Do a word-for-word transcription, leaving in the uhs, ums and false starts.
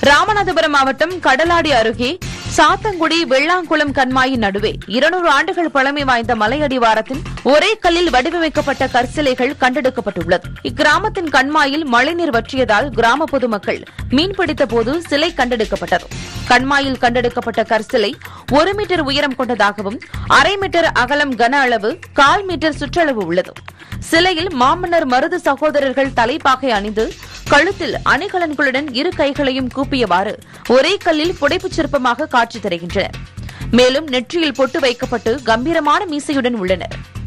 ராமநாதபுரம் மாவட்டம் கடலாடி அருகே சாத்தங்குடி வெள்ளாங்குளம் கண்மாயின் நடுவே இருநூறு ஆண்டுகள் பழமை வாய்ந்த மலையடிவாரத்தின் ஒரே கல்லில் வடிவமைக்கப்பட்ட கற்சிலைகள் கண்டெடுக்கப்பட்டுள்ளது. இக்கிராமத்தின் கண்மாயில் மழைநீர் வற்றியதால் கிராம பொதுமக்கள் மீன்பிடித்த போது சிலை கண்டெடுக்கப்பட்டது. கண்மாயில் கண்டெடுக்கப்பட்ட கற்சிலை ஒரு மீட்டர் உயரம் கொண்டதாகவும் அரை மீட்டர் அகலம் கன அளவு கால் மீட்டர் சுற்றளவு உள்ளது. சிலையில் மாமன்னர் மருது சகோதரர்கள் தலைப்பாகை அணிந்து கழுத்தில் அணிகலன்களுடன் இரு கைகளையும் கூப்பியவாறு ஒரே கல்லில் புடைப்புச் சிற்பமாக காட்சி தருகின்றனர். மேலும் நெற்றியில் பொட்டு வைக்கப்பட்டு கம்பீரமான மீசையுடன் உள்ளனர்.